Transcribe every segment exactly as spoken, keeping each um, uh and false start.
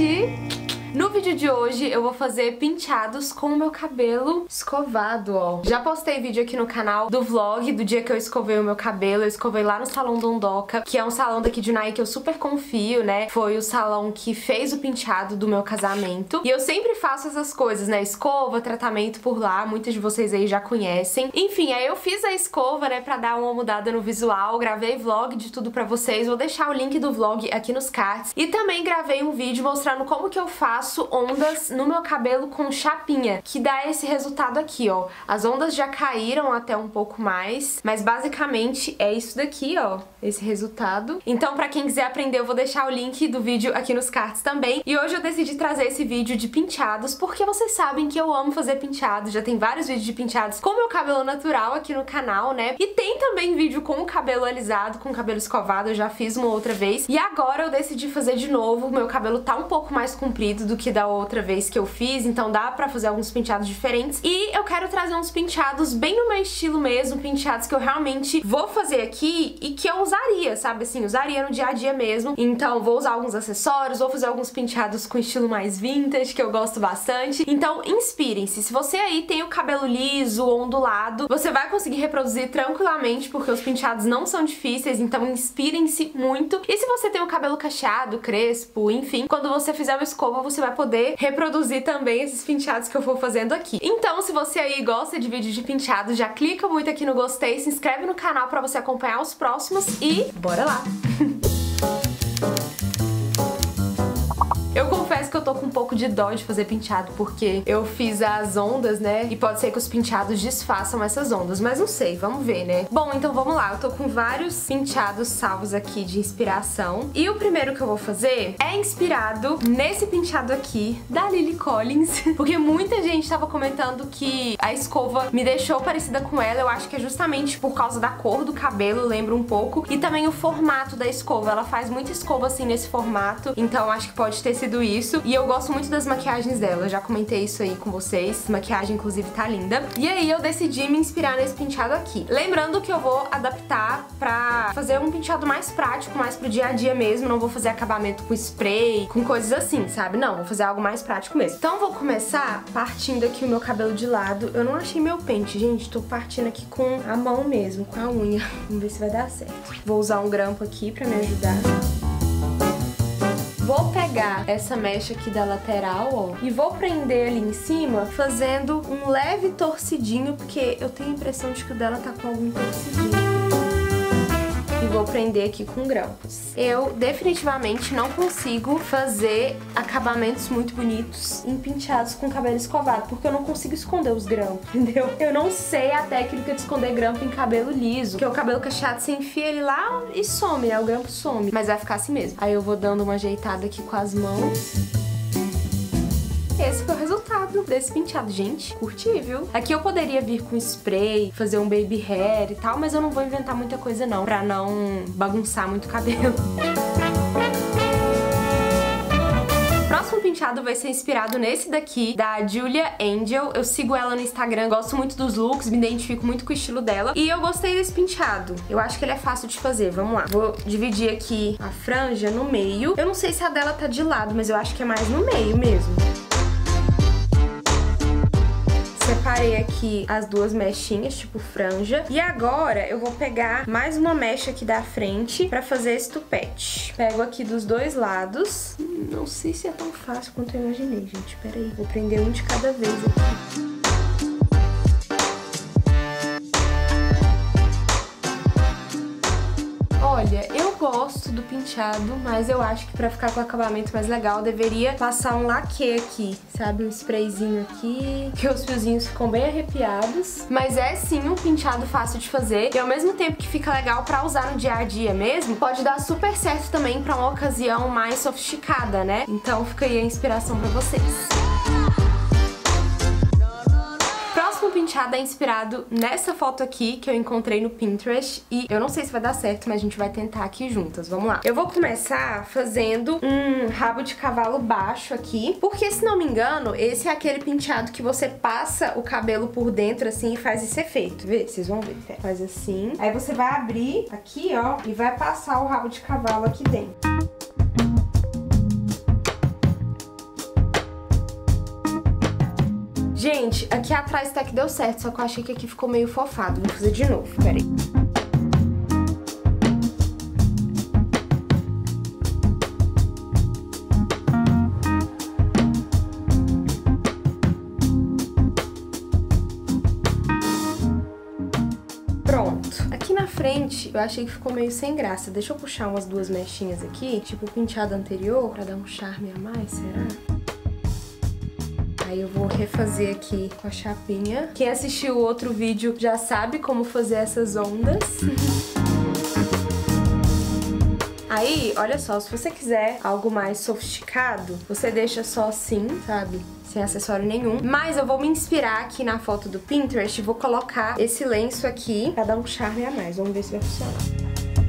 gente! No vídeo de hoje eu vou fazer penteados com o meu cabelo escovado, ó. Já postei vídeo aqui no canal do vlog do dia que eu escovei o meu cabelo. Eu escovei lá no Salão Dondoca, que é um salão daqui de Unai que eu super confio, né? Foi o salão que fez o penteado do meu casamento. E eu sempre faço essas coisas, né? Escova, tratamento por lá, muitas de vocês aí já conhecem. Enfim, aí eu fiz a escova, né, pra dar uma mudada no visual. Gravei vlog de tudo pra vocês. Vou deixar o link do vlog aqui nos cards. E também gravei um vídeo mostrando como que eu faço ondas no meu cabelo com chapinha, que dá esse resultado aqui, ó. As ondas já caíram até um pouco mais, mas basicamente é isso daqui, ó, esse resultado. Então, pra quem quiser aprender, eu vou deixar o link do vídeo aqui nos cards também. E hoje eu decidi trazer esse vídeo de penteados, porque vocês sabem que eu amo fazer penteados. Já tem vários vídeos de penteados com o meu cabelo natural aqui no canal, né? E tem também vídeo com o cabelo alisado, com o cabelo escovado, eu já fiz uma outra vez. E agora eu decidi fazer de novo. O meu cabelo tá um pouco mais comprido do que da outra vez que eu fiz, então dá pra fazer alguns penteados diferentes. E eu quero trazer uns penteados bem no meu estilo mesmo, penteados que eu realmente vou fazer aqui e que eu usaria, sabe assim, usaria no dia a dia mesmo. Então vou usar alguns acessórios, vou fazer alguns penteados com estilo mais vintage, que eu gosto bastante. Então inspirem-se. Se você aí tem o cabelo liso, ondulado, você vai conseguir reproduzir tranquilamente, porque os penteados não são difíceis, então inspirem-se muito. E se você tem o cabelo cacheado, crespo, enfim, quando você fizer uma escova, você vai poder reproduzir também esses penteados que eu vou fazendo aqui. Então, se você aí gosta de vídeo de penteado, já clica muito aqui no gostei, se inscreve no canal pra você acompanhar os próximos e bora lá! Eu confesso que eu tô com um pouco de dó de fazer penteado, porque eu fiz as ondas, né? E pode ser que os penteados desfaçam essas ondas, mas não sei, vamos ver, né? Bom, então vamos lá, eu tô com vários penteados salvos aqui de inspiração. E o primeiro que eu vou fazer é inspirado nesse penteado aqui, da Lily Collins, porque muita gente tava comentando que a escova me deixou parecida com ela. Eu acho que é justamente por causa da cor do cabelo, lembra um pouco. E também o formato da escova, ela faz muita escova assim nesse formato, então acho que pode ter sido isso. E eu gosto muito das maquiagens dela, eu já comentei isso aí com vocês. A maquiagem, inclusive, tá linda. E aí eu decidi me inspirar nesse penteado aqui. Lembrando que eu vou adaptar pra fazer um penteado mais prático, mais pro dia a dia mesmo. Não vou fazer acabamento com spray, com coisas assim, sabe? Não, vou fazer algo mais prático mesmo. Então vou começar partindo aqui o meu cabelo de lado. Eu não achei meu pente, gente. Tô partindo aqui com a mão mesmo, com a unha. Vamos ver se vai dar certo. Vou usar um grampo aqui pra me ajudar. Vou pegar essa mecha aqui da lateral, ó, e vou prender ali em cima, fazendo um leve torcidinho, porque eu tenho a impressão de que o dela tá com algum torcidinho. E vou prender aqui com grampos. Eu definitivamente não consigo fazer acabamentos muito bonitos em penteados com cabelo escovado, porque eu não consigo esconder os grampos, entendeu? Eu não sei a técnica de esconder grampo em cabelo liso, porque o cabelo cacheado você enfia ele lá e some, né? O grampo some, mas vai ficar assim mesmo. Aí eu vou dando uma ajeitada aqui com as mãos. Esse foi o resultado desse penteado. Gente, curti, viu? Aqui eu poderia vir com spray, fazer um baby hair e tal, mas eu não vou inventar muita coisa não, pra não bagunçar muito o cabelo. O próximo penteado vai ser inspirado nesse daqui, da Julia Angel. Eu sigo ela no Instagram, gosto muito dos looks, me identifico muito com o estilo dela. E eu gostei desse penteado. Eu acho que ele é fácil de fazer, vamos lá. Vou dividir aqui a franja no meio. Eu não sei se a dela tá de lado, mas eu acho que é mais no meio mesmo. Separei aqui as duas mechinhas, tipo franja. E agora eu vou pegar mais uma mecha aqui da frente pra fazer esse tupete. Pego aqui dos dois lados. Hum, não sei se é tão fácil quanto eu imaginei, gente. Pera aí, vou prender um de cada vez aqui. Olha, eu gosto do penteado, mas eu acho que pra ficar com o acabamento mais legal, eu deveria passar um laque aqui, sabe? Um sprayzinho aqui, que os fiozinhos ficam bem arrepiados. Mas é sim um penteado fácil de fazer e ao mesmo tempo que fica legal pra usar no dia a dia mesmo, pode dar super certo também pra uma ocasião mais sofisticada, né? Então fica aí a inspiração pra vocês. O penteado é inspirado nessa foto aqui que eu encontrei no Pinterest e eu não sei se vai dar certo, mas a gente vai tentar aqui juntas. Vamos lá. Eu vou começar fazendo um rabo de cavalo baixo aqui, porque se não me engano, esse é aquele penteado que você passa o cabelo por dentro assim e faz esse efeito. Vê? Vocês vão ver. Faz assim. Aí você vai abrir aqui, ó, e vai passar o rabo de cavalo aqui dentro. Gente, aqui atrás até que deu certo, só que eu achei que aqui ficou meio fofado. Vou fazer de novo, peraí. Aqui na frente, eu achei que ficou meio sem graça. Deixa eu puxar umas duas mechinhas aqui, tipo o penteado anterior, pra dar um charme a mais, será? Aí eu vou refazer aqui com a chapinha. Quem assistiu o outro vídeo já sabe como fazer essas ondas. Aí, olha só, se você quiser algo mais sofisticado, você deixa só assim, sabe? Sem acessório nenhum. Mas eu vou me inspirar aqui na foto do Pinterest e vou colocar esse lenço aqui pra dar um charme a mais. Vamos ver se vai funcionar.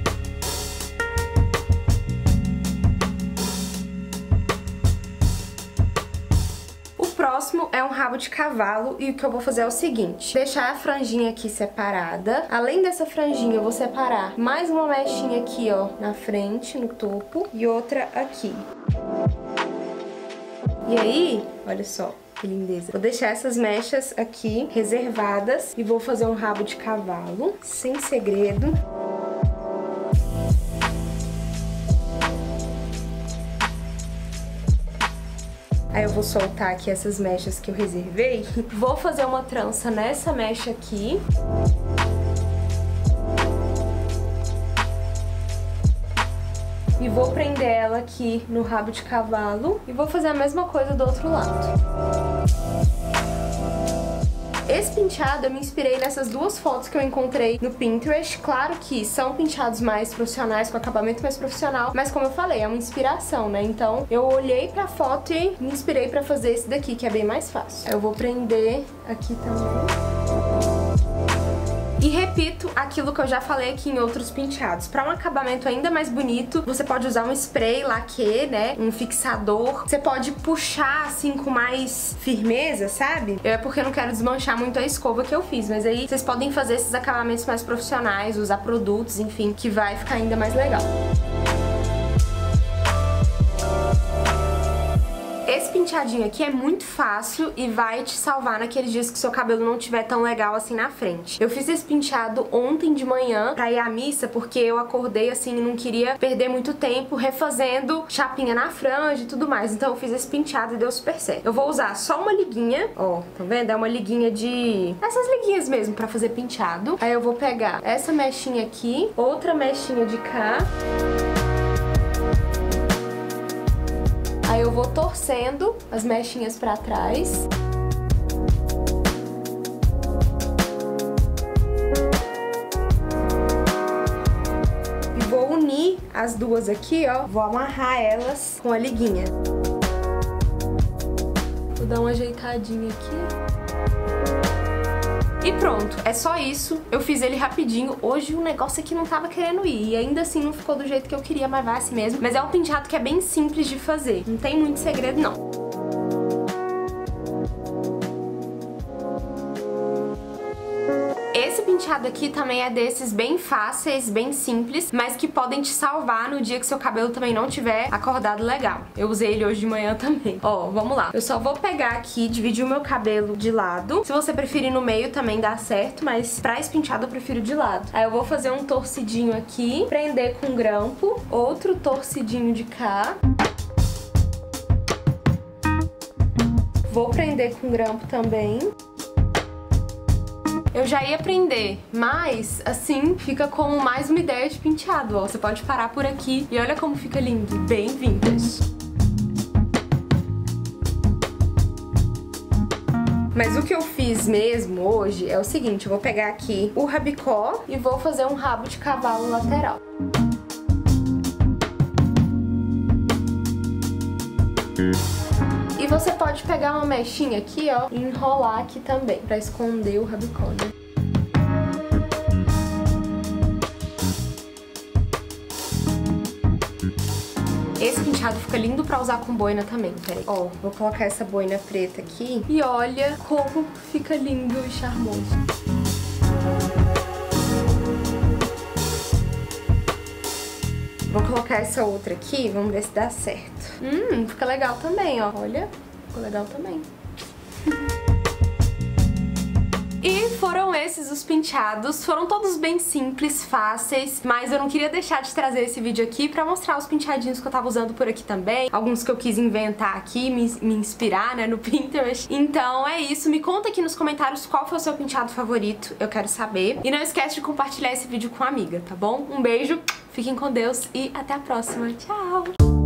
O próximo é um rabo de cavalo e o que eu vou fazer é o seguinte: deixar a franjinha aqui separada. Além dessa franjinha, eu vou separar mais uma mechinha aqui, ó, na frente, no topo, e outra aqui. E aí, olha só que lindeza. Vou deixar essas mechas aqui reservadas e vou fazer um rabo de cavalo, sem segredo. Aí eu vou soltar aqui essas mechas que eu reservei. Vou fazer uma trança nessa mecha aqui. E vou prender ela aqui no rabo de cavalo. E vou fazer a mesma coisa do outro lado. Esse penteado eu me inspirei nessas duas fotos que eu encontrei no Pinterest. Claro que são penteados mais profissionais, com acabamento mais profissional, mas como eu falei, é uma inspiração, né? Então eu olhei pra foto e me inspirei pra fazer esse daqui, que é bem mais fácil. Eu vou prender aqui também. E repito aquilo que eu já falei aqui em outros penteados. Para um acabamento ainda mais bonito, você pode usar um spray laque, né? Um fixador. Você pode puxar assim com mais firmeza, sabe? É porque eu não quero desmanchar muito a escova que eu fiz. Mas aí vocês podem fazer esses acabamentos mais profissionais, usar produtos, enfim, que vai ficar ainda mais legal. Esse penteadinho aqui é muito fácil e vai te salvar naqueles dias que seu cabelo não estiver tão legal assim na frente. Eu fiz esse penteado ontem de manhã pra ir à missa, porque eu acordei assim e não queria perder muito tempo refazendo chapinha na franja e tudo mais. Então eu fiz esse penteado e deu super certo. Eu vou usar só uma liguinha, ó, tá vendo? É uma liguinha de... essas liguinhas mesmo pra fazer penteado. Aí eu vou pegar essa mechinha aqui, outra mechinha de cá. Aí eu vou torcendo as mechinhas pra trás. E vou unir as duas aqui, ó. Vou amarrar elas com a liguinha. Vou dar uma ajeitadinha aqui. E pronto, é só isso. Eu fiz ele rapidinho. Hoje o negócio aqui não tava querendo ir. E ainda assim não ficou do jeito que eu queria, mas vai assim mesmo. Mas é um penteado que é bem simples de fazer. Não tem muito segredo, não. Esse penteado aqui também é desses bem fáceis, bem simples, mas que podem te salvar no dia que seu cabelo também não tiver acordado legal. Eu usei ele hoje de manhã também. Ó, vamos lá. Eu só vou pegar aqui, dividir o meu cabelo de lado. Se você preferir no meio também dá certo, mas pra esse penteado eu prefiro de lado. Aí eu vou fazer um torcidinho aqui, prender com grampo, outro torcidinho de cá. Vou prender com grampo também. Eu já ia prender, mas assim fica como mais uma ideia de penteado, ó. Você pode parar por aqui e olha como fica lindo, bem vintage. Mas o que eu fiz mesmo hoje é o seguinte: eu vou pegar aqui o rabicó e vou fazer um rabo de cavalo lateral. E você pode pegar uma mechinha aqui, ó, e enrolar aqui também, pra esconder o rabicó, né? Esse penteado fica lindo pra usar com boina também, peraí. Ó, vou colocar essa boina preta aqui e olha como fica lindo e charmoso. Vou colocar essa outra aqui, vamos ver se dá certo. Hum, fica legal também, ó. Olha, ficou legal também. esses os penteados. Foram todos bem simples, fáceis, mas eu não queria deixar de trazer esse vídeo aqui pra mostrar os penteadinhos que eu tava usando por aqui também. Alguns que eu quis inventar aqui, me, me inspirar, né, no Pinterest. Então é isso, me conta aqui nos comentários qual foi o seu penteado favorito, eu quero saber. E não esquece de compartilhar esse vídeo com uma amiga, tá bom? Um beijo, fiquem com Deus e até a próxima. Tchau!